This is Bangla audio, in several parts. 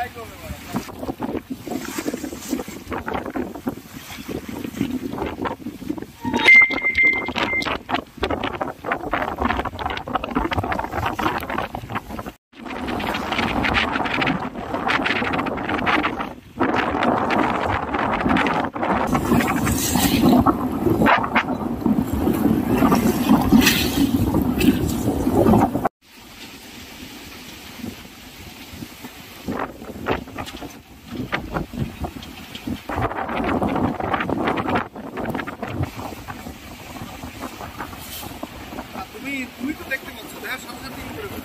তুমি তো দেখতে পাচ্ছ, দেখা সামনে দিকে করে দাও।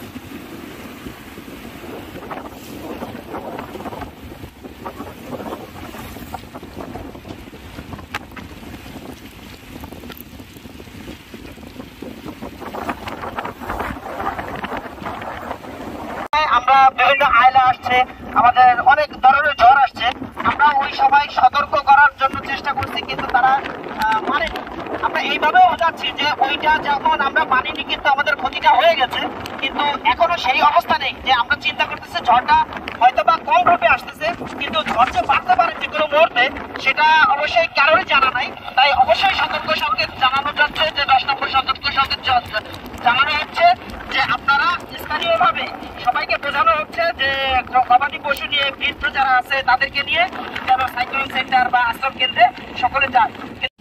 আমরা বিভিন্ন আয়লা আসছে, আমাদের অনেক ধরনের ঝড় আসছে, আমরা ওই সময় সতর্ক করার জন্য চেষ্টা করছি, কিন্তু তারা মানেনি। আমরা এইভাবেও যাচ্ছি যে ওইটা যখন আমরা মানিনি কিন্তু আমাদের ক্ষতিটা হয়ে গেছে, কিন্তু এখনো সেই অবস্থা নেই যে আমরা চিন্তা করতেছি ঝড়টা হয়তো বা কম রূপে আসতেছে, কিন্তু ঝড় যে বাড়তে পারে যে কোনো মুহূর্তে সেটা অবশ্যই কারোরই জানা নাই। তাই অবশ্যই সতর্ক সংকেত জানানো যাচ্ছে, যে 10 নম্বর সতর্ক সংকেত জানানো হচ্ছে যে আপনারা স্থানীয়ভাবে সবাইকে বোঝানো হচ্ছে যে গবাদি পশু নিয়ে বৃদ্ধ যারা আছে তাদেরকে নিয়ে যেন সাইক্লোন সেন্টার বা আশ্রম কেন্দ্রে সকলে যায়।